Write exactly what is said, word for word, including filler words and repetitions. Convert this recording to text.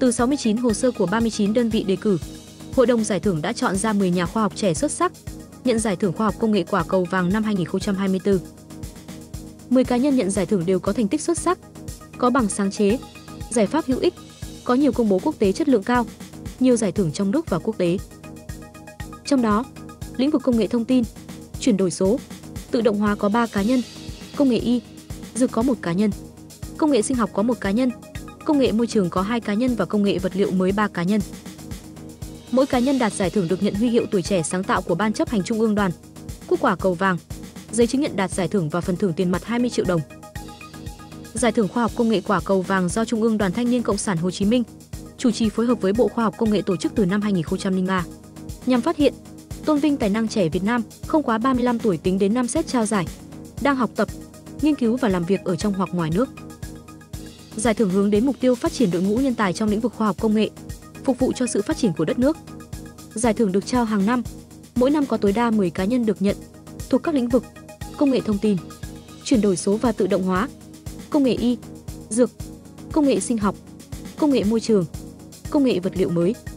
Từ sáu mươi chín hồ sơ của ba mươi chín đơn vị đề cử, Hội đồng giải thưởng đã chọn ra mười nhà khoa học trẻ xuất sắc nhận giải thưởng khoa học công nghệ Quả Cầu Vàng năm hai nghìn không trăm hai mươi tư. mười cá nhân nhận giải thưởng đều có thành tích xuất sắc, có bằng sáng chế, giải pháp hữu ích, có nhiều công bố quốc tế chất lượng cao, nhiều giải thưởng trong nước và quốc tế. Trong đó, lĩnh vực công nghệ thông tin, chuyển đổi số, tự động hóa có ba cá nhân, công nghệ y, dược có một cá nhân, công nghệ sinh học có một cá nhân, công nghệ môi trường có hai cá nhân và công nghệ vật liệu mới ba cá nhân. Mỗi cá nhân đạt giải thưởng được nhận huy hiệu tuổi trẻ sáng tạo của Ban chấp hành Trung ương Đoàn, cúp Quả Cầu Vàng, giấy chứng nhận đạt giải thưởng và phần thưởng tiền mặt hai mươi triệu đồng. Giải thưởng khoa học công nghệ Quả Cầu Vàng do Trung ương Đoàn Thanh niên Cộng sản Hồ Chí Minh chủ trì phối hợp với Bộ Khoa học Công nghệ tổ chức từ năm hai nghìn không trăm lẻ ba, nhằm phát hiện, tôn vinh tài năng trẻ Việt Nam không quá ba mươi lăm tuổi tính đến năm xét trao giải, đang học tập, nghiên cứu và làm việc ở trong hoặc ngoài nước. Giải thưởng hướng đến mục tiêu phát triển đội ngũ nhân tài trong lĩnh vực khoa học công nghệ, phục vụ cho sự phát triển của đất nước. Giải thưởng được trao hàng năm, mỗi năm có tối đa mười cá nhân được nhận, thuộc các lĩnh vực công nghệ thông tin, chuyển đổi số và tự động hóa, công nghệ y, dược, công nghệ sinh học, công nghệ môi trường, công nghệ vật liệu mới.